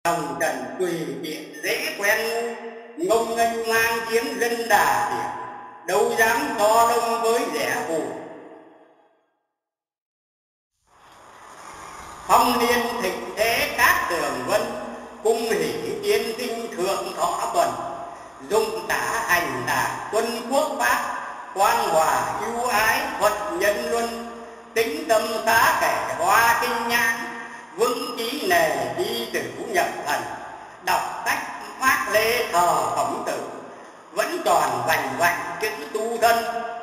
Hồng trần tùy tiện dễ quen ngông nghênh mang tiếng dân đà tiện, đâu dám to đông với rẻ hù. Phong niên thịnh thế các tường vân, cung hỷ tiên sinh thượng thọ tuần. Dụng tả hành tả quân quốc pháp, quan hòa ưu ái thuận nhân luân. Tính tâm tá kẻ hoa kinh nhãn, vững chí nề chi tử nhập thần. Đọc sách Mác Lê thờ Khổng Tử, vẫn tròn vành vạnh chữ tu thân.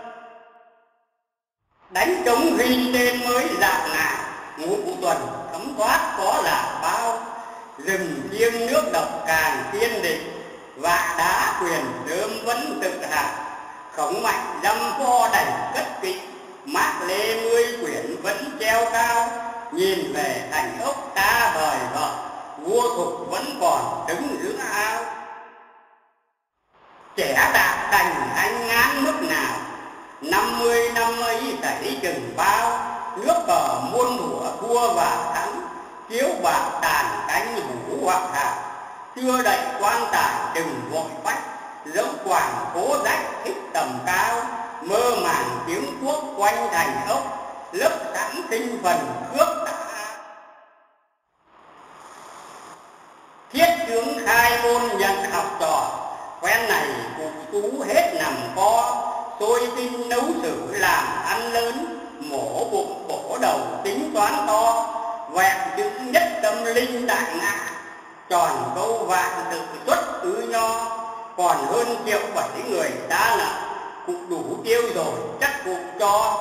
Đánh trống ghi tên mới dạng nào, ngũ tuần thấm thoát có là bao. Rừng thiêng nước độc càng tiên định, vạ đá quyền đơm vẫn tự hào. Khổng Mạnh dăm pho đành cất kỵ, Mác Lê 10 quyển vẫn treo cao. Nhìn về thành ốc ta vời vợi, vua Thục vẫn còn đứng giữa ao. Trẻ đạt thành anh ngán mức nào, 50 năm ấy tẩy chừng bao. Nước cờ muôn thuở thua và thắng, chiếu bạc tàn cánh vũ hoặc hào. Chưa đậy quan tài chừng vội phách, dẫu quảng cố rách thích tầm cao. Mơ màng tiếng quốc quanh thành ốc, lấp sẵn tinh phần cướp đã. Thiết tướng khai môn nhận học trò, quen này cụ tú hết nằm co. Xôi tinh nấu sử làm ăn lớn, mổ bụng bổ đầu tính toán to. Vẹn chữ nhất tâm linh đại ngã, tròn câu vạn tự xuất tứ nho. Còn hơn 1.700.000 người ta nợ, cụ đủ tiêu rồi chắc cụ cho.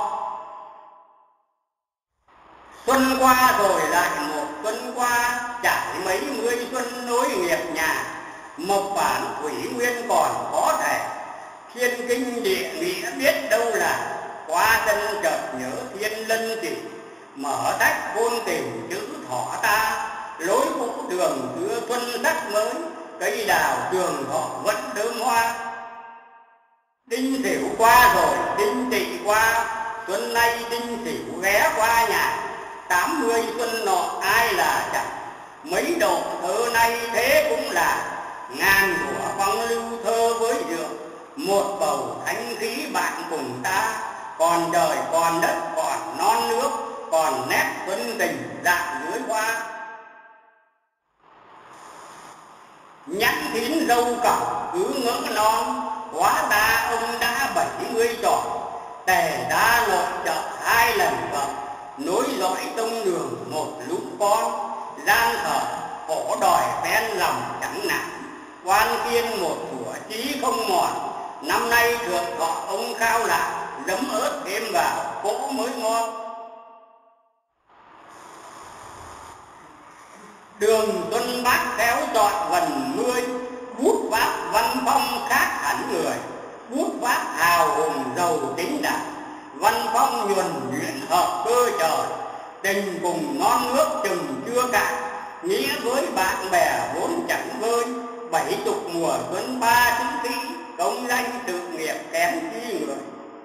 Xuân qua rồi lại một xuân qua, trải mấy mươi xuân nối nghiệp nhà. Mộc bản thủy nguyên còn có thể, thiên kinh địa nghĩa biết đâu là. Qua chân chợt nhớ thiên lân chỉ, mở tách ngôn tình chữ thọ ta. Lối cũ đường xưa xuân sắc mới, cây đào trường thọ vẫn thơm hoa. Đinh Sửu qua rồi đinh Tỵ qua, xuân nay đinh Sửu ghé qua nhà. 80 xuân nọ ai là chẳng, mấy độ thơ nay thế cũng là. Ngàn mùa phong lưu thơ với rượu, một bầu thanh khí bạn cùng ta. Còn trời còn đất còn non nước, còn nét xuân tình dạng dưới hoa. Nhãn thín dâu cỏng cứ ngỡ non, hóa ta ông đã 70 tròn. Tề ta nội trợ 2 lần vợ, nối dõi tông đường một lũ con. Gian thở khổ đòi phen lòng chẳng nản, quan kiên một thủa chí không mòn. Năm nay thượng thọ ông khao lại, giấm ớt thêm vào cỗ mới ngon. Đường xuân bát khéo trọn vần 10, bút vác văn phong khác hẳn người. Bút vác hào hùng giàu tính đạt, văn phong nhuần nhuyễn hợp cơ trời. Tình cùng non nước chừng chưa cạn, nghĩa với bạn bè vốn chẳng vơi. 70 mùa xuân 3 chữ sĩ, công danh sự nghiệp kém chi người.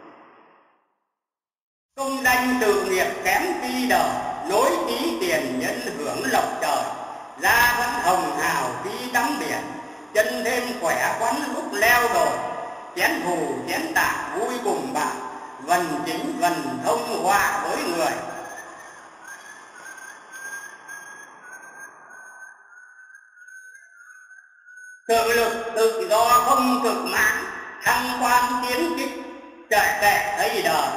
Công danh sự nghiệp kém chi đời, nối chí tiền nhân hưởng lộc trời. Da vẫn hồng hào khi tắm biển, chân thêm khỏe khoắn lúc leo đồi. Chén thù chén tạc vui cùng bạn, vần chính vần thông hòa với người. Tự lực tự do không cực mãn, thăng quan tiến chức chạy kệ thấy đời.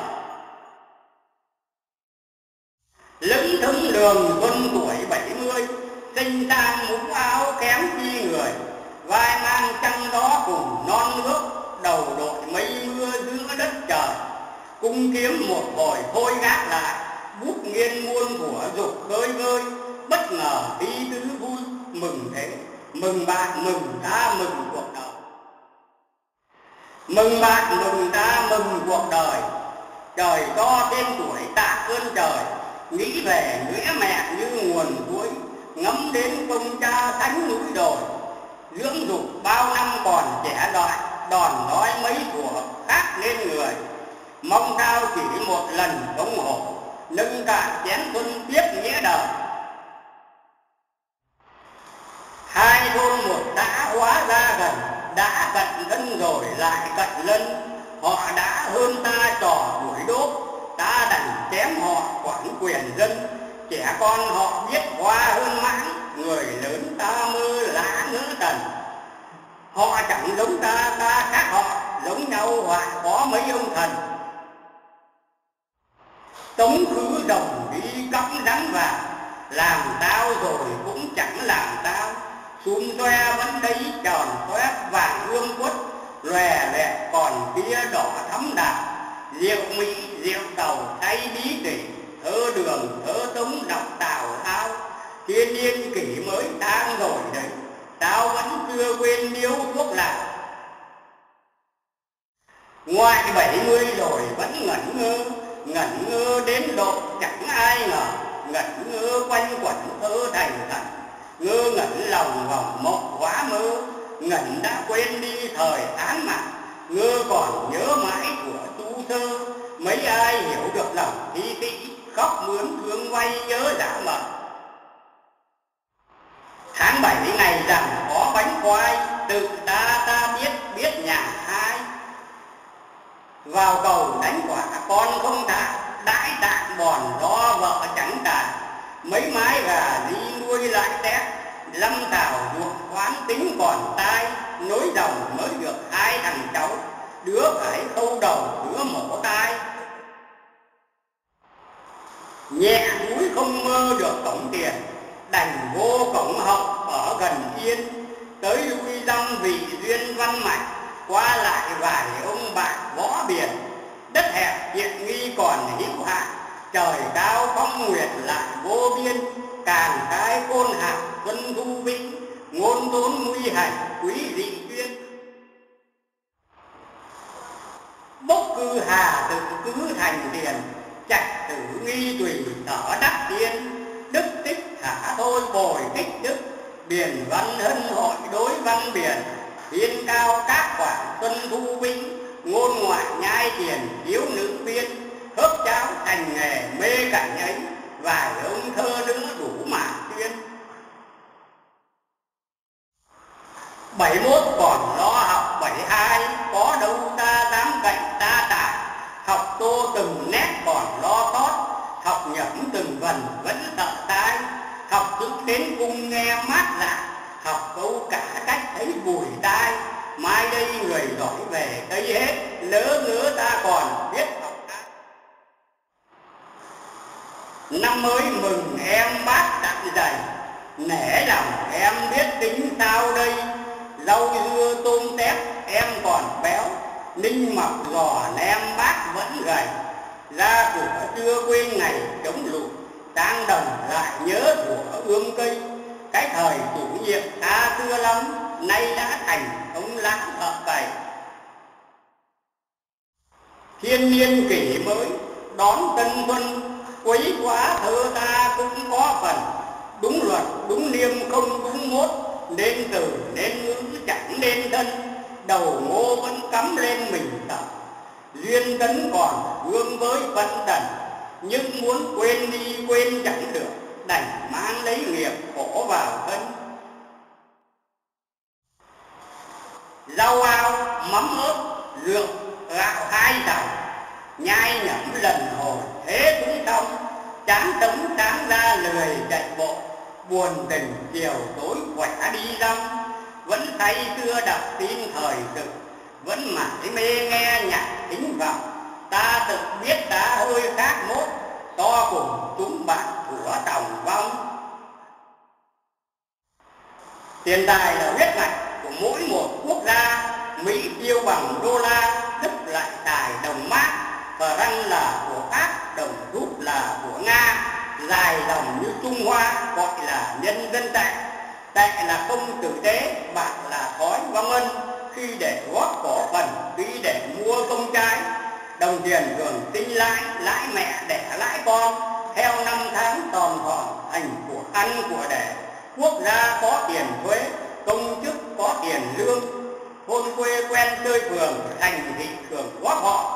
Lững thững đường xuân tuổi 70, sinh sang mũ áo kém chi người. Vai mang trăng gió cùng non nước, đầu đội mây mưa giữa đất trời. Cung kiếm một hồi thôi gác lại, bút nghiên muôn thuở dục khơi vơi. Bất ngờ tí tứ vui mừng thế, mừng bạn mừng ta mừng cuộc đời. Mừng bạn mừng ta mừng cuộc đời, trời cho thêm tuổi tạ ơn trời. Nghĩ về nghĩa mẹ như nguồn suối, ngắm đến công cha thánh núi đồi. Dưỡng dục bao năm còn trẻ đọi, đòn đói mấy thuở khác nên người. Mong sao chỉ một lần công hổ, nâng cạn chén xuân tiếp nghĩa đời. quá ra gần, đã cận thân rồi lại cận lân. Họ đã hơn ta trò đuổi đốt, ta đành chém họ quản quyền dân. Trẻ con họ biết hoa hơn mãng, người lớn ta mơ lã ngỡ tần. Họ chẳng giống ta, ta khác họ, giống nhau hoại có mấy ông thần. Tống khứ rồng đi cõng rắn vào, làm tao rồi cũng chẳng làm tao. Xung xoe vẫn thấy tròn toét vàng ương quất, lòe lẹ còn kia đỏ thắm đào. Rượu Mỹ rượu Tàu thay bí kỷ, thơ Đường thơ Tống đọc Tào Tháo. Thiên niên kỷ mới đang rồi đấy, tao vẫn chưa quên điếu thuốc lào. Ngoại 70 rồi vẫn ngẩn ngơ đến độ chẳng ai ngờ. Ngẩn ngơ quanh quẩn thơ thành thần, ngơ ngẩn lòng vòng mộng quá mơ. Ngẩn đã quên đi thời án mạng, ngơ còn nhớ mãi của tu thơ. Mấy ai hiểu được lòng thi kỹ, khóc mướn thương quay nhớ dã mờ. Tháng 7 ngày rằm có bánh khoai, tự ta biết nhà ai. Vào cầu đánh quả con không thả, đãi tạng bòn do vợ chẳng tàn. Mấy mái gà đi nuôi lại tét, lâm tảo ruộng khoán tính còn tai. Nối dòng mới được 2 thằng cháu, đứa phải khâu đầu, đứa mổ tai. Nhẹ núi không mơ được cổng tiền, đành vô cổng hậu ở gần Yên. Tới lui dăm vị duyên văn mạch, qua lại vài ông bạn võ biển. Đất hẹp tiện nghi còn hữu hạn, trời cao phong nguyệt lại vô biên. Càng cái côn hạt xuân thu vĩnh, ngôn tốn nguy hành quý dị duyên. Bốc cư hà tự cứ thành tiền, trạch tử nghi tùy tở đắc tiên. Đức tích thả thôi bồi kích đức, biển văn hân hội đối văn biển. Thiên cao các quản xuân thu vĩnh, ngôn ngoại nhai tiền thiếu nữ viên. Hớp cháo thành nghề mê cảnh ấy, vài ông thơ nữ đủ mà tuyên. 71 còn lo học 72, có đâu ta dám cạnh ta tài. Học tô từng nét còn lo sót, học nhẩm từng vần vẫn sợ tai. Học chữ đến cung nghe mát lạ, học câu cả cách thấy bùi tai. Mai đây người giỏi về thấy hết, lỡ ngỡ ta còn biết học ai. Năm mới mừng em bác dặn dày, nể lòng em biết tính sao đây. Rau dưa tôm tép em còn béo, ninh mọc giò nem bác vẫn gầy. Ra cửa chưa quên ngày chống lụt, sang đồng lại nhớ của ương cây. Cái thời chủ nhiệm ta xưa lắm, nay đã thành ông lãng thợ cày. Thiên niên kỷ mới đón tân xuân, quấy quá thơ ta cũng có phần. Đúng luật đúng niêm không đúng mốt, nên từ nên ngữ chẳng nên thân. Đầu ngô vẫn cắm lên mình tận, duyên tấn còn vương với phận trần. Nhưng muốn quên đi quên chẳng được, đành mang lấy nghiệp khổ vào thân. Rau ao mắm ớt rượu gạo 2 dòng, nhai nhẩm lần hồi thế cũng xong. Chán tống sáng ra lười chạy bộ, buồn tình chiều tối khỏe đi rong. Vẫn say xưa đọc tin thời sự, vẫn mãi mê nghe nhạc thính vọng. Ta tự biết ta hơi khác mốt, to cùng chúng bạn của tòng vong. Tiền tài là huyết mạch của mỗi một quốc gia. Mỹ tiêu bằng đô la, Đức lại tài đồng Mác. Và răng là của Pháp, đồng rút là của Nga. Dài dòng như Trung Hoa gọi là nhân dân tệ. Tệ là không tử tế, bạc là thói vong ân. Khi để góp cổ phần, khi để mua công trái. Đồng tiền thường sinh lãi, lãi mẹ đẻ lãi con. Theo năm tháng tròn tròn thành của ăn của đẻ. Quốc gia có tiền thuế, công chức có tiền lương. Thôn quê quen chơi phường, thành thị thường góp họ.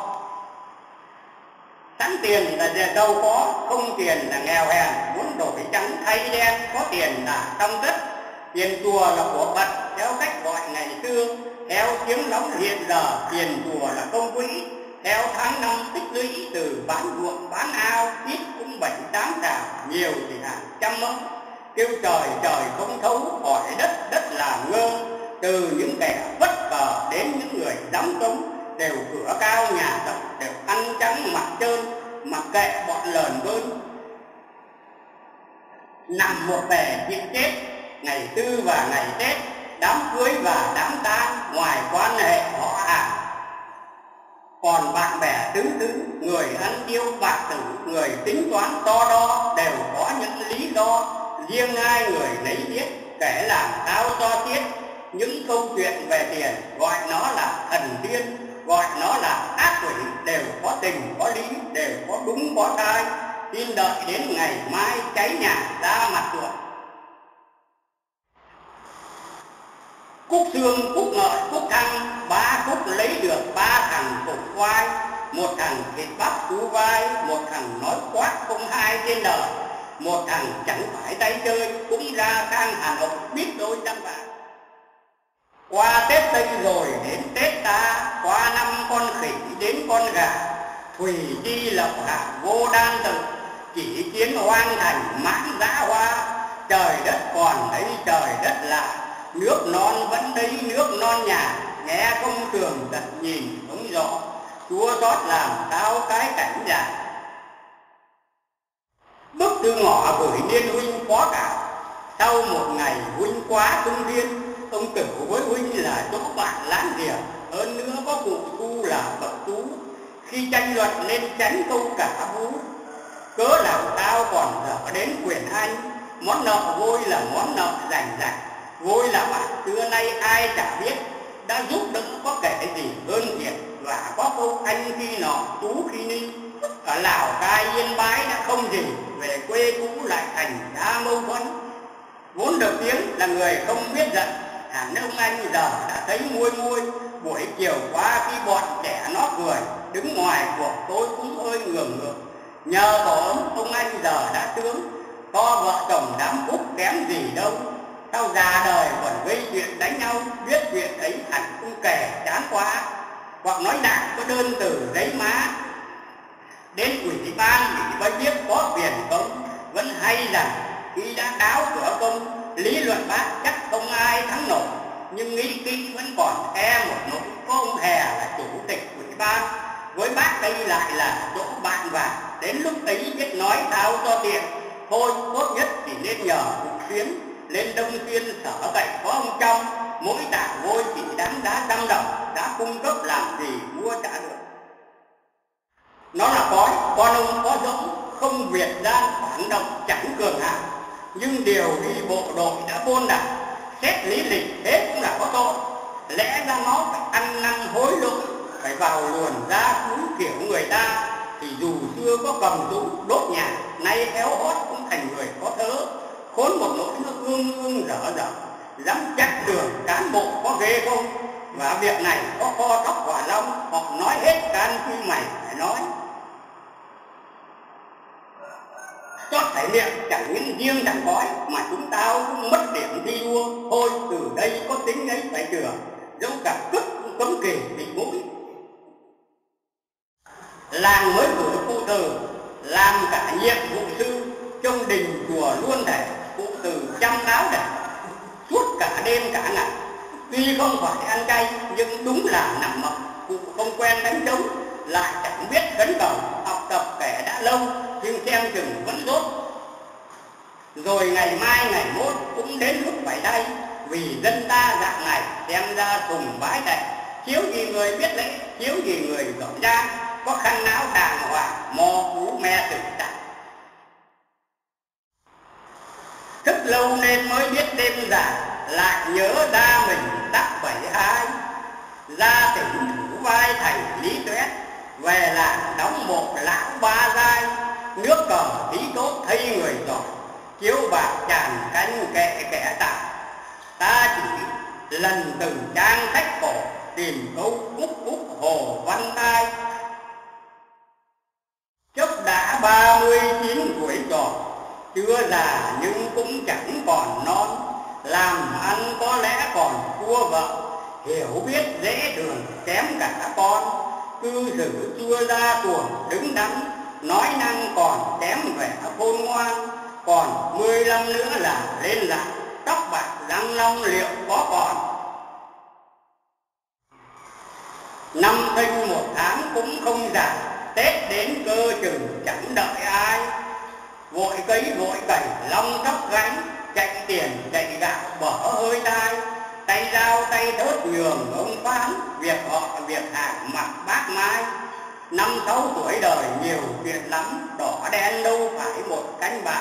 Sẵn tiền là giàu có, không tiền là nghèo hèn. Muốn đổi trắng thay đen, có tiền là trong đất. Tiền chùa là của Phật theo cách gọi ngày xưa, theo tiếng lóng hiện giờ tiền chùa là công quỹ, theo tháng năm tích lũy từ bán ruộng bán ao, ít cũng 7-8 trào, nhiều thì hàng trăm mẫu. Kêu trời trời không thấu, hỏi đất đất làm ngơ. Từ những kẻ vất vờ đến những người dám trống, đều cửa cao nhà rộng, đều ăn trắng mặc trơn, mặc kệ bọn lờn bơn. Nằm một bè chịu chết, ngày tư và ngày Tết, đám cưới và đám tang, ngoài quan hệ họ hàng. Còn bạn bè tứ tứ, người ăn tiêu bạc tử, người tính toán to đo, đều có những lý do riêng ai người nấy biết, kể làm sao cho tiết. Những câu chuyện về tiền gọi nó là thần tiên, gọi nó là ác quỷ, đều có tình có lý, đều có đúng có sai. Xin đợi đến ngày mai cháy nhà ra mặt ruộng. Cúc xương, cúc ngợi, cúc thăng, 3 cúc lấy được 3 thằng cùng quai. Một thằng thịt bắp cú vai, một thằng nói quát không hai trên đời, một thằng chẳng phải tay chơi, cũng ra sang Hà Nội biết đôi trăm vàng. Qua Tết Tây rồi đến Tết ta, qua năm con khỉ đến con gà, thùy chi lộc hạ vô đan tự, chỉ chiến hoang thành mãn dã hoa. Trời đất còn thấy trời đất lạ, nước non vẫn thấy nước non nhà, nghe công tường tận nhìn không rõ, chua xót làm sao cái cảnh dài. Bức thư ngỏ gửi Niên huynh phó cả, sau một ngày huynh quá trung thiên, ông Cửu với huynh là chỗ bạn láng giềng, hơn nữa có cụ Thu là bậc tú, khi tranh luận nên tránh câu cả vú. Cớ nào tao còn dở đến quyền anh, món nợ vôi là món nợ rành rành, vôi là bạn xưa nay ai chả biết, đã giúp đỡ có kể gì hơn thiệt. Và có câu anh khi nọ tú khi ni, ở Lào Cai Yên Bái đã không gì, về quê cũ lại thành ra mâu thuẫn. Vốn được tiếng là người không biết giận, hẳn ông anh giờ đã thấy nguôi nguôi. Buổi chiều qua khi bọn trẻ nó cười, đứng ngoài cuộc tôi cũng ơi ngường ngược. Nhờ tổ ấm ông anh giờ đã tướng, có vợ chồng đám phúc kém gì đâu. Sao già đời còn gây chuyện đánh nhau, biết chuyện ấy hẳn không kể chán quá. Hoặc nói nặng có đơn từ giấy má, đến ủy ban ủy mới biết có quyền công. Vẫn hay rằng khi đã đáo cửa công, lý luận bác chắc không ai thắng nổi, nhưng nghĩ kỹ vẫn còn e một nỗi có ông Hè là chủ tịch ủy ban, với bác đây lại là chỗ bạn vàng. Đến lúc ấy biết nói sao cho tiện, thôi tốt nhất thì nên nhờ Cục Xuyến lên Đông Xuyên sở cậy có ông trong, mỗi tạ vôi chỉ đáng giá 100 đồng, đã cung cấp làm gì mua trả được. Nó là cói, con ông có giống, không việt gian phản động chẳng cường hãn, nhưng điều đi bộ đội đã bôn đảng, xét lý lịch thế cũng là có tội. Lẽ ra nó phải ăn năn hối lỗi, phải vào luồn ra cúi kiểu người ta, thì dù xưa có cầm súng đốt nhà, nay héo hót cũng thành người có thớ. Khốn một nỗi nó ương ương dở dở, dám chắc đường cán bộ có ghê không? Và việc này có kho tóc Hỏa Long, họ nói hết can khi mày phải nói. Chót phải miệng chẳng những riêng thằng cói, mà chúng tao cũng mất điểm thi đua. Thôi từ đây có tính ấy phải chừa, dẫu cả cứt cũng cấm kềnh bị mũi. Làng mới cử cụ Từ làm cả nhiệm vụ sư, trong đình chùa luôn thể cụ Từ chăm đáo đảng suốt cả đêm cả ngày. Tuy không phải ăn chay nhưng đúng là nằm mộng, cụ không quen đánh trống, lại chẳng biết khấn cầu, học tập kể đã lâu nhưng xem chừng vẫn dốt. Rồi ngày mai ngày mốt cũng đến lúc phải đây, vì dân ta dạng này đem ra thùng bái thệ, chiếu gì người biết lễ, chiếu gì người giỏi giang, có khăn áo đàng hoàng, mò cú me tử tặng. Thức lâu nên mới biết đêm dài, lại nhớ ra mình đắc 72. Ra tỉnh Thủ Vai thành Lý Tuét, về làng đóng một lão ba giai. Nước cờ tí tốt thấy người giỏi, chiếu bạc tràn canh kệ kẻ tài. Ta chỉ lần từng trang sách cổ, tìm câu khúc khúc Hồ Văn Tai. Chốc đã 39 tuổi tròn, chưa già nhưng cũng chẳng còn non, làm ăn có lẽ còn thua vợ, hiểu biết dễ đường kém cả con, cư xử chưa ra tuồng đứng đắn, nói năng còn kém vẻ khôn ngoan, còn 15 nữa là lên lạc, tóc bạc răng long liệu có còn. Năm Thinh 1 tháng cũng không dài, Tết đến cơ chừng chẳng đợi ai, vội cấy vội cày long tóc gánh, chạy tiền chạy gạo bỏ hơi tai, tay dao tay đốt nhường ông phán, việc họ việc hàng mặc bác mái. 5-6 tuổi đời nhiều chuyện lắm, đỏ đen đâu phải một cánh bạc.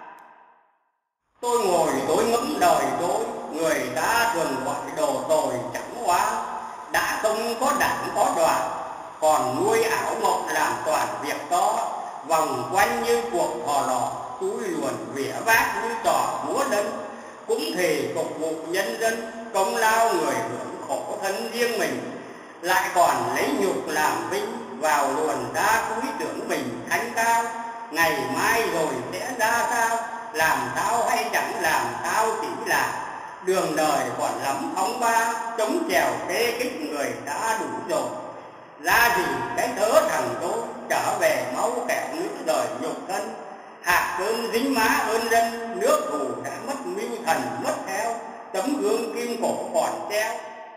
Tôi ngồi tôi ngẫm đời tôi, người ta thường gọi đồ tồi chẳng hóa, đã không có đảng có đoàn, còn nuôi ảo mộng làm toàn việc đó, vòng quanh như cuộc hò lò, túi luồn vỉa vác như trò múa lân, cũng thì phục vụ nhân dân, công lao người hưởng khổ thân riêng mình, lại còn lấy nhục làm vinh, vào luồn ra cúi tưởng mình thánh cao, ngày mai rồi sẽ ra sao, làm sao hay chẳng làm sao chỉ là đường đời còn lắm phóng ba, chống chèo kê kích người đã đủ rồi. Ra gì cái thớ thằng tôi, trở về máu kẹo nước đời nhục thân, hạt cơm dính má ơn dân, nước thù đã mất mưu thần mất theo, tấm gương kim cổ còn treo.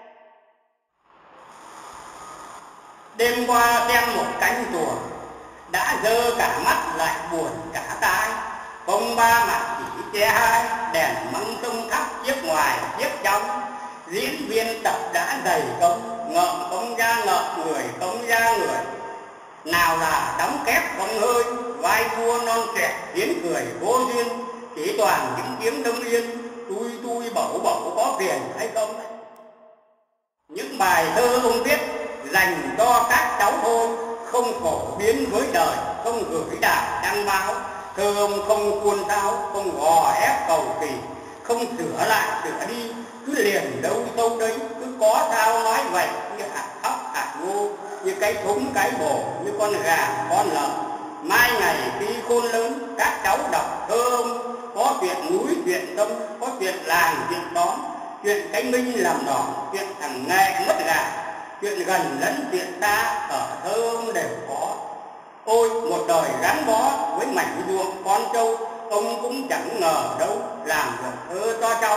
Đêm qua xem một cánh tuồng, đã dơ cả mắt lại buồn cả tai, không ba mặt chỉ che hai, đèn măng sông thắp chiếc ngoài chiếc trong, diễn viên tập đã dày công, ngợm không ra ngợm người không ra người, nào là đóng kép không hơi, vai vua non trẻ tiếng cười vô duyên, chỉ toàn những tiếng đông yên, tui bẩu bẩu có phiền hay không. Những bài thơ ông viết dành cho các cháu thôi, không phổ biến với đời, không gửi đài đăng báo, thơ ông không cuôn tháo, không gò ép cầu kỳ, không sửa lại sửa đi, cứ liền đâu sâu đấy, cứ có sao nói vậy, như hạt thóc hạt ngô, như cái thúng cái bồ, như con gà con lợn. Mai ngày khi khôn lớn, các cháu đọc thơ ông, có chuyện núi chuyện sông, có chuyện làng chuyện xóm, chuyện cái minh làm đỏ, chuyện thằng nghệ mất gà, chuyện gần lẫn chuyện xa, ở thơ ông đều có. Ôi một đời gắn bó với mảnh ruộng con trâu, ông cũng chẳng ngờ đâu làm được thơ cho cháu.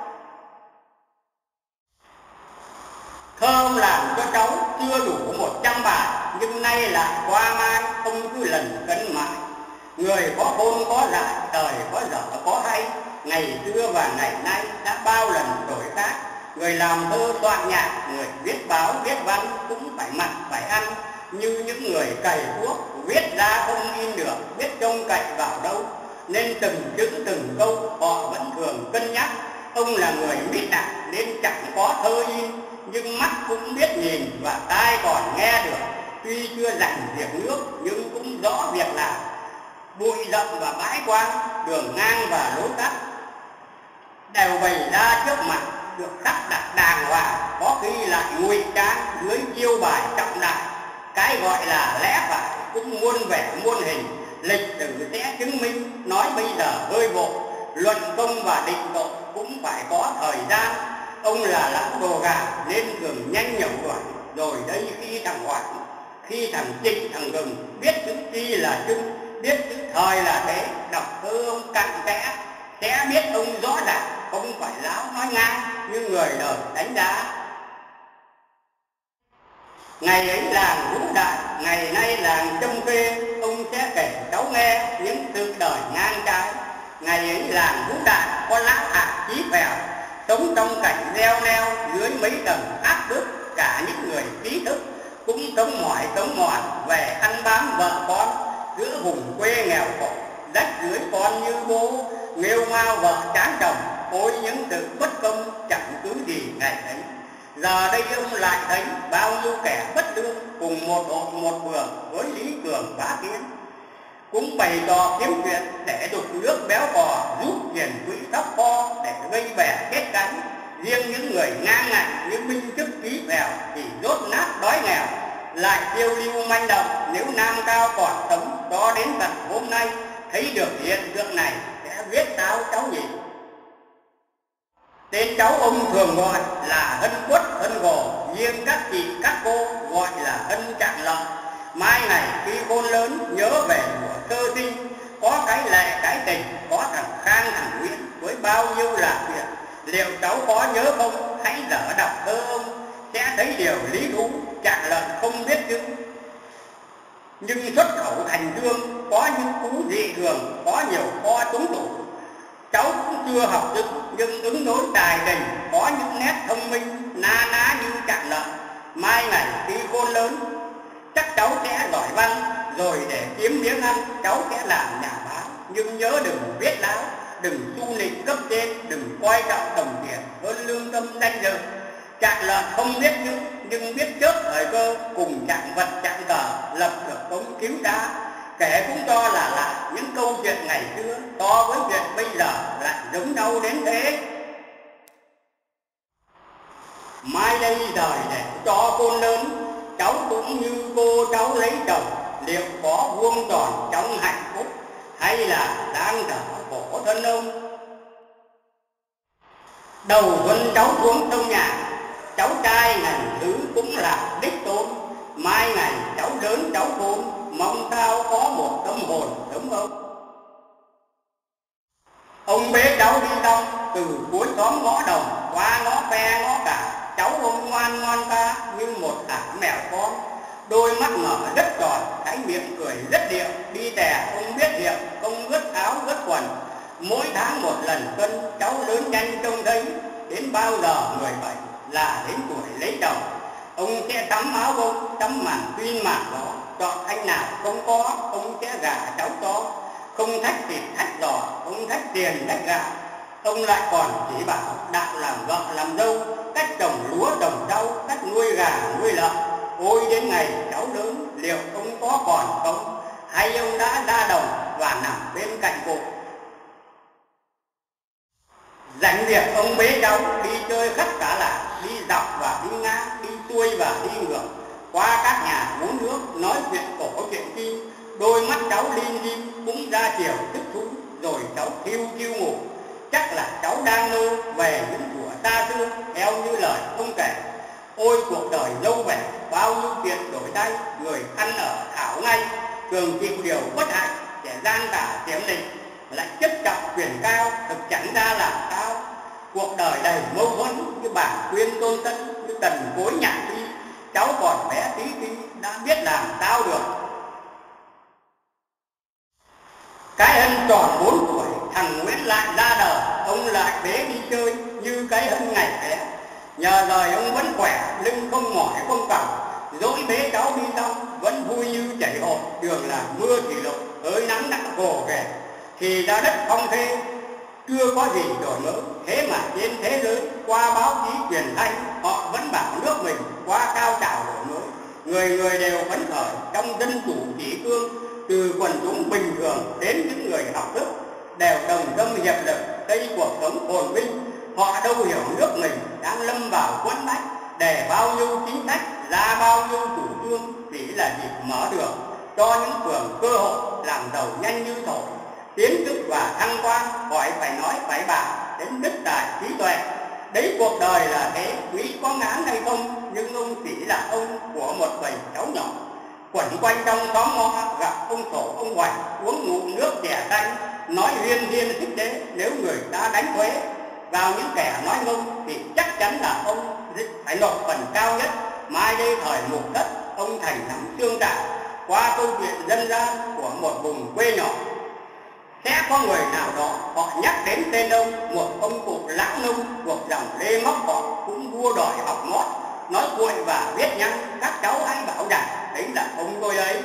Thơ ông làm cho cháu chưa đủ 100 bài, nhưng nay lại qua mai, ông cứ lần cân mãi. Người có khôn có dại, đời có dở có hay, ngày xưa và ngày nay đã bao lần đổi khác. Người làm thơ soạn nhạc, người viết báo viết văn cũng phải mặc phải ăn, như những người cày cuốc, viết ra không in được, biết trông cậy vào đâu, nên từng chữ từng câu họ vẫn thường cân nhắc. Ông là người biết đạt nên chẳng có thơ in, nhưng mắt cũng biết nhìn và tai còn nghe được. Tuy chưa rành việc nước nhưng cũng rõ việc làm, bụi rậm và bãi quang, đường ngang và lối tắt đều bày ra trước mặt, được sắp đặt đàng hoàng, có khi lại ngụy trang dưới chiêu bài trọng đại. Cái gọi là lẽ phải cũng muôn vẻ muôn hình, lịch sử sẽ chứng minh. Nói bây giờ hơi vội, luận công và định tội cũng phải có thời gian. Ông là lão đồ gà nên thường nhanh nhẩu đoạn, rồi đây khi thằng Hoảng, khi thằng Trịnh thằng Gừng biết chữ chi là chung, biết chữ thời là thế, đọc thơ ông cặn kẽ sẽ biết ông rõ ràng, không phải láo nói ngang như người đời đánh đá. Ngày ấy làng Vũ Đại, ngày nay làng Trâm Khê, ông sẽ kể cháu nghe những sự đời ngang trái. Ngày ấy làng Vũ Đại có lão hạt chí phèo, sống trong cảnh leo leo dưới mấy tầng áp bức. Cả những người trí thức cũng sống mỏi về ăn bám vợ con, giữa vùng quê nghèo khổ, rách rưới con như bố, nghêu ngao vợ chán chồng. Ôi những sự bất công chẳng cứ gì ngày ấy. Giờ đây ông lại thấy bao nhiêu kẻ bất lương cùng một đội một phường với Lý Cường Bá Tiến, cũng bày trò kiếm chuyện để đục nước béo cò, rút tiền quỹ thóc kho để gây bè kết cánh. Riêng những người ngang ngạnh như minh chức trí phèo thì rốt nát đói nghèo, lại tiêu lưu manh động. Nếu Nam Cao còn sống cho đến tận hôm nay thấy được hiện tượng này sẽ viết sao cháu nhỉ? Tên cháu ông thường gọi là Hân Quất, Hân Gò, riêng các chị các cô gọi là Hân Trạng Lợi. Mai này khi khôn lớn nhớ về của sơ sinh, có cái lệ cái tình, có thằng Khang thằng Nguyễn với bao nhiêu là chuyện. Liệu cháu có nhớ không? Hãy dở đọc thơ ông sẽ thấy điều lý thú. Trạng Lợi không biết chữ nhưng xuất khẩu thành dương, có những cú dị thường, có nhiều kho trúng tủ. Cháu cũng chưa học chữ nhưng ứng đối tài tình, có những nét thông minh na ná như Trạng Lợi. Mai này khi khôn lớn chắc cháu sẽ giỏi văn, rồi để kiếm miếng ăn cháu sẽ làm nhà báo. Nhưng nhớ đừng viết láo, đừng su nịnh cấp trên, đừng coi trọng đồng tiền hơn lương tâm danh dự. Trạng Lợi không biết chữ nhưng biết chớp thời cơ, cùng chạm vật chạm cờ lập được công cứu đá. Kể cũng cho là lạ, những câu chuyện ngày xưa so với chuyện bây giờ lại giống nhau đến thế. Mai đây đời để cho khôn lớn, cháu cũng như cô cháu lấy chồng, liệu có vuông tròn trong hạnh phúc hay là đang thở khổ thân ông. Đầu xuân cháu xuống sông nhà, cháu trai ngày thứ cũng là đích tôn. Mai ngày cháu lớn cháu khôn, mong sao có một tâm hồn giống ông. Ông bế cháu đi đông từ cuối xóm ngõ đồng qua ngõ phe ngõ cả. Cháu ông ngoan ngoan ta như một ả mèo con, đôi mắt mở rất tròn, cái miệng cười rất điệu. Đi tè không biết điệu, không ướt áo ướt quần. Mỗi tháng một lần cân, cháu lớn nhanh trông thấy. Đến bao giờ 17 là đến tuổi lấy chồng. Ông sẽ tắm áo bông, tắm màn tuyên màn đó. Chọn anh nào không có, ông sẽ gả cháu cho. Không thách thịt thách giò, không thách tiền thách gạo. Ông lại còn chỉ bảo đạo làm vợ làm dâu, cách trồng lúa trồng rau, cách nuôi gà nuôi lợn. Ôi đến ngày cháu lớn liệu ông có còn không, hay ông đã ra đồng và nằm bên cạnh cụ. Rảnh việc ông bế cháu đi chơi khắp cả làng, đi dọc và đi ngang, đi xuôi và đi ngược, qua các nhà uống nước, nói chuyện cổ chuyện kim. Đôi mắt cháu lim dim cũng ra chiều thức thú, rồi cháu thiêu thiêu ngủ. Chắc là cháu đang mơ về những thuở xa xưa, theo như lời ông kể. Ôi cuộc đời lâu vẻ, bao nhiêu chuyện đổi thay, người ăn ở thảo ngay, thường chịu điều bất hạnh, kẻ gian tả tiềm định, lại chấp trọng quyền cao, thực chẳng ra làm sao. Cuộc đời đầy mâu thuẫn như bản quyên tôn tân, như tần cối nhạc đi. Cháu còn bé tí tí đã biết làm sao được. Cái Hân tròn 4 tuổi, thằng Nguyễn lại ra đời, ông lại bế đi chơi như cái Hân ngày bé. Nhờ đời ông vẫn khỏe, lưng không mỏi không còng, dỗi bế cháu đi xong vẫn vui như chảy hội. Đường là mưa thì lội, hơi nắng đã gồ ghề, thì ra đất phong thê chưa có gì đổi mới. Thế mà trên thế giới qua báo chí truyền thanh họ vẫn bảo nước mình qua cao trào đổi mới. Người người đều phấn khởi trong dân chủ kỷ cương, từ quần chúng bình thường đến những người học thức đều đồng tâm hiệp lực xây cuộc sống phồn vinh. Họ đâu hiểu nước mình đang lâm vào quẫn bách, để bao nhiêu chính sách ra bao nhiêu chủ trương chỉ là dịp mở đường cho những phường cơ hội làm giàu nhanh như thổi, tiến chức và thăng quan khỏi phải nói phải bảo đến đức tài trí tuệ. Đấy, cuộc đời là thế, quý có ngán hay không, nhưng ông chỉ là ông của một bầy cháu nhỏ quẩn quanh trong xóm ngõ, gặp ông tổ ông hoành uống ngụm nước chè xanh, nói huyên thiên thích đế. Nếu người ta đánh thuế vào những kẻ nói ngông thì chắc chắn là ông phải nộp phần cao nhất. Mai đây thời mục đất, ông thành nắm xương tạng. Qua câu chuyện dân gian của một vùng quê nhỏ, sẽ có người nào đó họ nhắc đến tên ông, một ông cụ lão nông thuộc dòng Lê Móc Họ, cũng vua đòi học mót, nói cuội và viết nhăng. Các cháu hãy bảo rằng đấy là ông tôi đấy.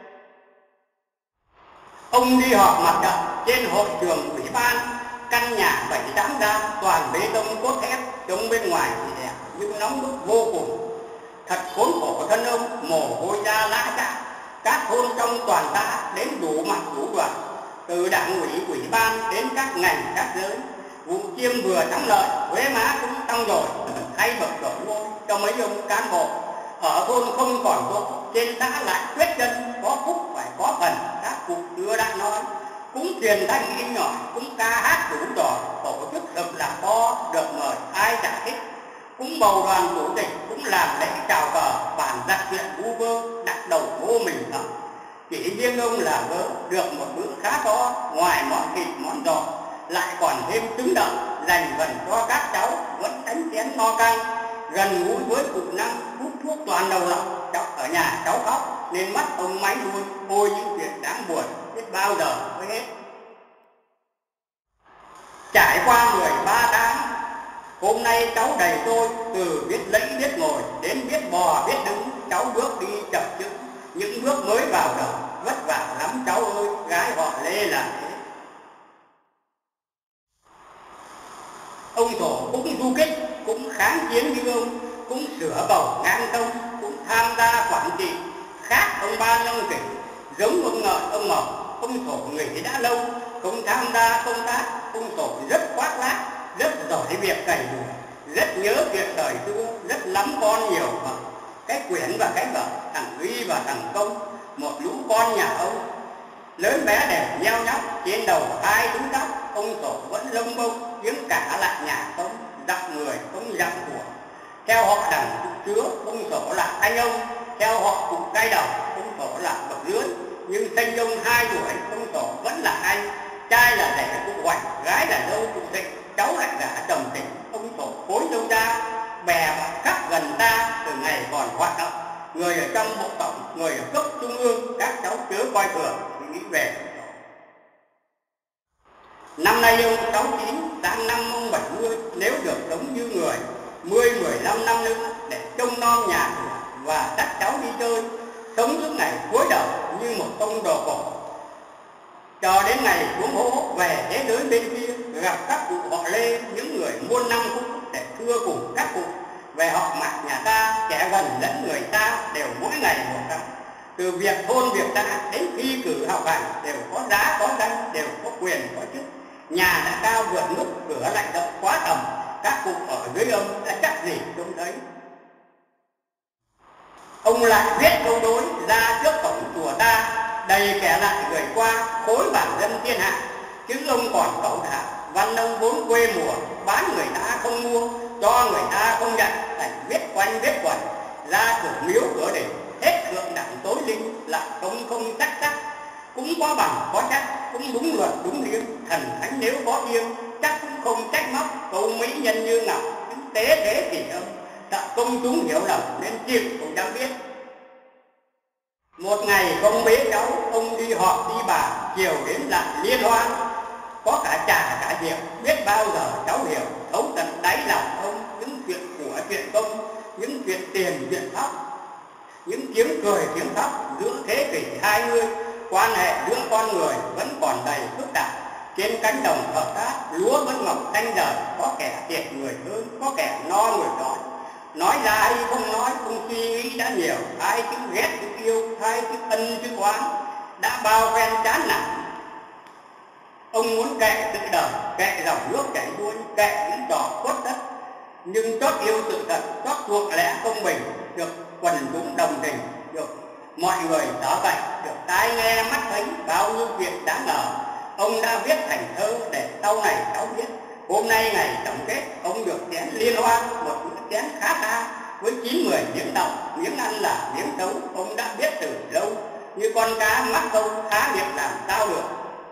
Ông đi họp mặt trận trên hội trường ủy ban, căn nhà 7-8 gian toàn bê tông cốt thép, trông bên ngoài thì đẹp nhưng nóng bức vô cùng. Thật khốn khổ thân ông, mồ hôi ra lã chã. Các thôn trong toàn xã đến đủ mặt đủ đoàn, từ đảng ủy ủy ban đến các ngành các giới. Vụ chiêm vừa thắng lợi, thuế má cũng tăng rồi, thay bậc đổi ngôi cho mấy ông cán bộ. Ở thôn không còn chỗ, trên xã lại quyết chân, có phúc phải có phần. Các cụ xưa đã nói, cũng truyền thanh in nhỏ, cũng ca hát đủ trò, tổ chức thực là to, được mời ai chả thích. Cũng bầu đoàn chủ tịch, cũng làm lễ chào cờ, bàn đặt chuyện vu vơ, đặt đầu vô mình thầm. Chỉ riêng ông là vỡ được một bữa khá to, ngoài món thịt món giò, lại còn thêm trứng đậu, dành phần cho các cháu, vẫn đánh chén no căng. Gần gũi với cụ Năm, hút thuốc toàn đầu lòng, cháu ở nhà cháu khóc, nên mắt ông máy luôn, ôi những chuyện đáng buồn, biết bao giờ mới hết. Trải qua 13 tháng, hôm nay cháu đầy tôi, từ biết lấy biết ngồi, đến biết bò biết đứng, cháu bước đi chậm chững, những bước mới vào đời, vất vả lắm cháu ơi, gái họ Lê là thế. Ông Thổ cũng du kích, cũng kháng chiến như ông, cũng sửa bầu ngang sông, cũng tham gia quản trị, khác ông Ba Long Kỉnh, giống ông Ngợi, ông Mộc. Ông Thổ nghỉ đã lâu, không tham gia công tác. Ông Thổ rất khoác lác, rất giỏi việc cày bừa, rất nhớ chuyện đời xưa, rất lắm con nhiều vợ, cái Quyển và cái Vợ, thằng Uy và thằng Công, một lũ con nhà ông. Lớn bé đều nheo nhóc, trên đầu 2 túi tóc, ông Thổ vẫn lông bông, kiếm cả lại nhà không, dặm người không dặm của. Theo họ đằng cụ Chứa, ông Thổ là anh ông, theo họ cụ Cai Đầu, ông Thổ là bậc dưới, nhưng sinh ông 2 tuổi, ông Thổ vẫn là anh. Trai là rể cụ Hoành, gái là dâu cụ Thịnh, cháu lại gả chồng Tình. Ông Thổ phối dâu ra, bè bạn khắp gần ta, từ ngày còn hoạt động. Người ở trong bộ tổng, người ở cấp trung ương, các cháu chớ coi thường, nghĩ về. Năm nay ông 69, sang năm ông 70, nếu được sống như người, 10-15 năm nữa để trông nom nhà cửa và dắt cháu đi chơi, sống những ngày cuối đời như một tông đồ cổ. Chờ đến ngày xuống hố về thế giới bên kia, gặp các cụ họ Lê, những người muôn năm cũ, để thưa cùng các cụ về họ Mạc nhà ta, kẻ gần lẫn người ta đều mỗi ngày một tháng. Từ việc thôn việc xã đến thi cử học hành đều có giá có danh, đều có quyền có chức. Nhà đã cao vượt mức, cửa lại rộng quá tầm, các cụ ở dưới ông đã chắc gì trông thấy. Ông lại viết câu đối ra trước cổng chùa ta, đầy kẻ lại người qua, khối bản dân thiên hạ. Chứ ông còn cẩu thả, văn ông vốn quê mùa, bán người ta không mua, cho người ta không nhận, thành viết quanh viết quẩn, ra cửa miếu cửa đỉnh, hết thượng đẳng tối linh, lại không chắc chắc. Cũng có bằng có chắc, cũng đúng luật đúng liêm, thần thánh nếu có thiêng, chắc cũng không trách móc, câu mỹ nhân như ngọc, những tế thế kỳ âm, sợ công chúng hiểu lầm nên chịu cũng chẳng biết. Một ngày không bế cháu, ông đi họp đi bà, chiều đến lại liên hoan, có cả trà cả rượu, biết bao giờ cháu hiểu, thấu tận đáy lòng ông, những chuyện của chuyện công, những chuyện tiền chuyện thóc, những tiếng cười tiếng khóc giữa thế kỷ 20. Quan hệ giữa con người vẫn còn đầy phức tạp. Trên cánh đồng hợp tác, lúa vẫn mọc xanh rời, có kẻ thiệt người hơn, có kẻ no người đói. Nói ra hay không nói, không suy nghĩ đã nhiều, hai chữ ghét chữ yêu, hai chữ ân chữ oán, đã bao phen chán nản. Ông muốn kệ tự đời, kệ dòng nước chảy xuôi, kệ những trò khuất đất, nhưng chót yêu sự thật, chót thuộc lẽ công bình, được quần chúng đồng tình, được mọi người thở cậy, được tai nghe mắt thấy bao nhiêu chuyện đáng ngờ. Ông đã viết thành thơ để sau này cháu biết. Hôm nay ngày tổng kết, ông được chén liên hoan, một bữa chén khá tha, với 9-10 miếng đậu, miếng ăn là miếng xấu. Ông đã biết từ lâu, như con cá mắc câu, há miệng làm sao được.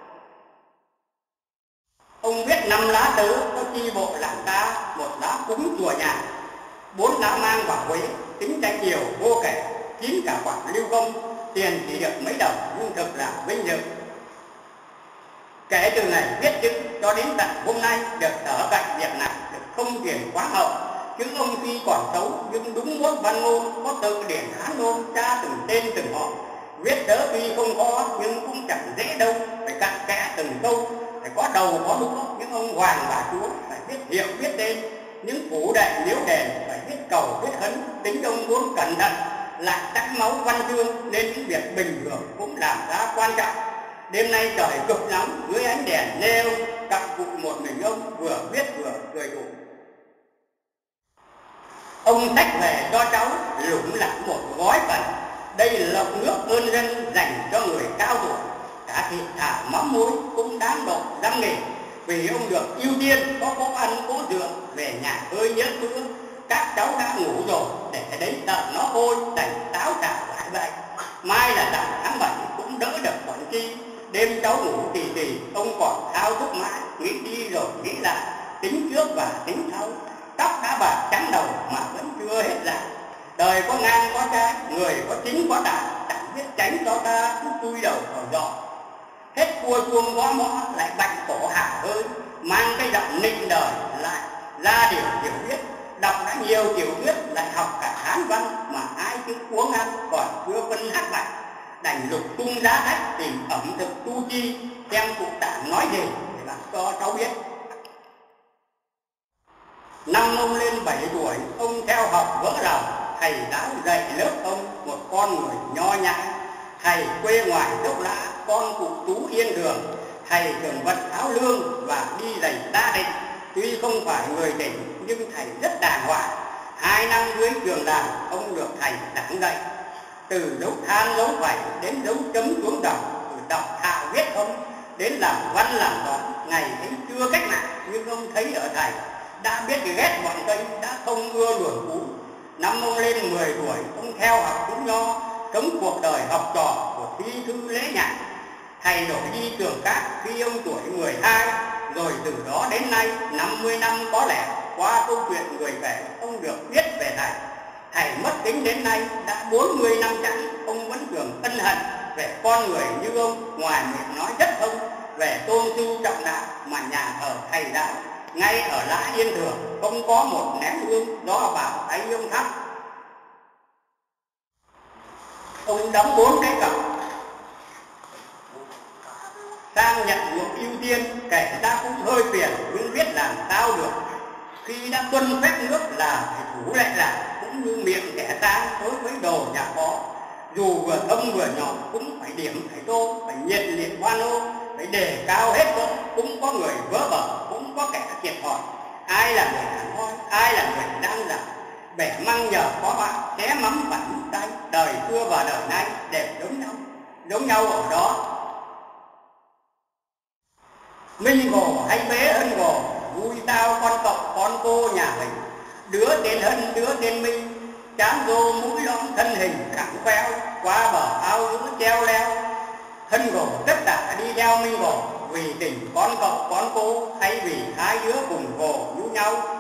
Ông viết 5 lá tứ, có chi bộ làng ta, 1 lá cúng chùa nhà, 4 lá mang vào Huế, tính tranh nhiều vô kể, 9 cả khoản lưu công, tiền chỉ được mấy đồng nhưng thực là vinh dự. Kể từ ngày viết chữ cho đến tận hôm nay, được thở cạnh việc này, được không tiền quá hậu. Chứ ông tuy còn xấu nhưng đúng mốt văn ngôn, có tự điển hán ngôn, tra từng tên từng họ. Viết đỡ tuy không có nhưng cũng chẳng dễ đâu, phải cặn kẽ từng câu, phải có đầu có đũa. Những ông hoàng bà chúa phải viết hiệu viết tên, những phủ đệ miếu đền phải viết cầu viết hấn. Tính ông vốn cẩn thận, lại sắc máu văn chương, nên những việc bình thường cũng làm ra quan trọng. Đêm nay trời cực nóng, dưới ánh đèn nêu, cặm cụi một mình ông vừa viết vừa cười đủ. Ông xách về cho cháu lủng lẳng một gói phần. Đây là lộc nước ơn dân dành cho người cao tuổi. cả thịt thả mắm muối cũng đáng độ dăm nghìn, vì ông được ưu tiên có ăn có rượu. Về nhà hơi nhớ bữa các cháu đã ngủ rồi, để đấy đợi nó hôi đành táo trả lại vậy. Mai là rằm tháng 7 cũng đỡ được quản chi. Đêm cháu ngủ tì ông còn thao thức mãi, nghĩ đi rồi nghĩ lại, tính trước và tính sau. Tóc đã bạc trắng đầu mà vẫn chưa hết dài. Đời có ngang có trái, người có chính có tà, chẳng biết tránh cho ta cứ chui đầu vào giỏ. Hết cua chuông gõ mõ lại bạnh cổ hả hơi, mang cái giọng nịnh đời lại ra điều hiểu biết. Đọc đã nhiều kiểu viết lại học cả Hán văn, mà ai chứ uống ăn còn chưa phân hát bạch. Đành lục tung giá sách tìm ẩm thực tu chi, xem cụ Tản nói gì để bạn cho cháu biết. Năm ông lên 7 tuổi, ông theo học vỡ lòng. Thầy giáo dạy lớp ông một con người nho nhã. Thầy quê ngoài dốc lã, con cụ Tú Yên Thường. Thầy thường vận áo lương và đi giày đa định. Tuy không phải người tỉnh nhưng thầy rất đàng hoàng. 2 năm dưới trường đàn, ông được thầy giảng dạy. Từ dấu than dấu phẩy đến dấu chấm xuống đồng, từ đọc thạo viết ông đến làm văn làm toán. Ngày ấy chưa cách mạng nhưng ông thấy ở thầy đã biết ghét bọn Tây, đã không ưa luồng cũ. Năm ông lên 10 tuổi, ông theo học chữ nho, sống cuộc đời học trò của thi thư lễ nhạc. Thầy đổi đi trường Cát khi ông tuổi 12, rồi từ đó đến nay 50 năm có lẽ. Qua câu chuyện người kể, ông được biết về thầy. Thầy mất tính đến nay đã 40 năm chẳng, ông vẫn thường ân hận về con người như ông. Ngoài miệng nói rất thông về tôn sư trọng đạo, mà nhà thờ thầy đạo ngay ở Lã Yên Thường không có một nén hương do vào tay ông thắp. Ông đóng 4 cái cọc sang nhận một ưu tiên, kể ra cũng hơi phiền nhưng biết làm sao được. Khi đã tuân phép nước là phải thủ lệ là, cũng như miệng kẻ ta đối với đồ nhà có. Dù vừa thông vừa nhỏ cũng phải điểm phải tô, phải nhiệt liệt hoan hô, phải đề cao hết cỡ. Cũng có người vỡ bờ, cũng có kẻ thiệt thòi. Ai là người hẳn hoi, ai là người đang giả. Bẻ măng nhờ có bạc, xé mắm vặn tay. Đời xưa và đời nay đều giống nhau ở đó. Minh gồ hay bế Hân gồ, vui tao con cậu con cô nhà mình. Đứa tên Hân, đứa tên Minh, chán rô mũi lõm thân hình khẳng khoeo. Qua bờ ao lũ treo leo, Hân gồ tất cả đi theo Minh gồ. Vì tình con cậu con cô, hay vì hai đứa cùng gồ như nhau.